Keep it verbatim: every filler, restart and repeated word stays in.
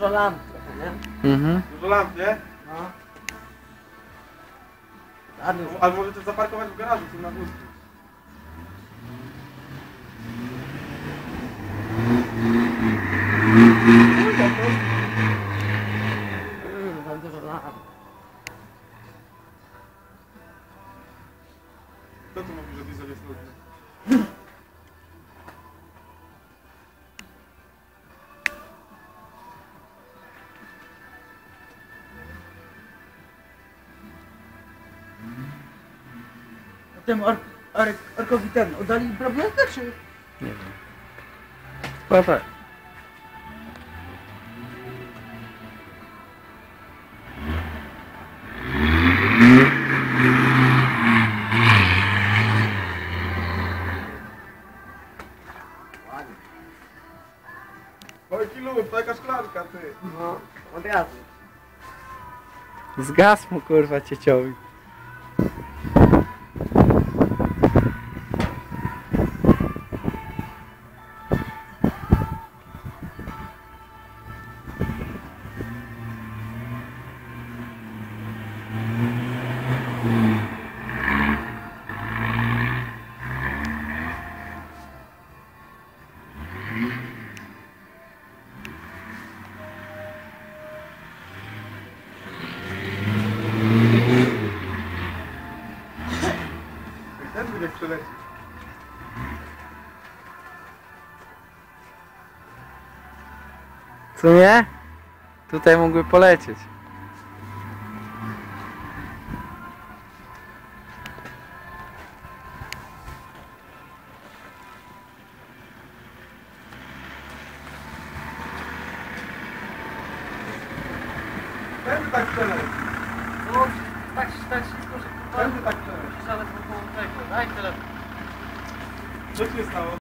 dużo lamp trochę, nie? Mhm. Dużo lamp, nie? No. Ładnie. Albo może też zaparkować w garażu, tu na wózku. Kurwa, dużo lamp. Kto tu mówi, że diesel jest nudny? A temu or, or, orkowi ten, oddali problemkę, czy? Nie wiem. Chyba tak. Ładnie. Oj, lub, taka szklanka, ty. No, od razu. Zgasł mu kurwa cieciowi. Ten będzie przeleci. Co nie? Tutaj mógłby polecieć. Ten tak przeleci. No, tak, tak szybko, że Ten tak przeleci. ale po tego. Daj telefon. Co się stało?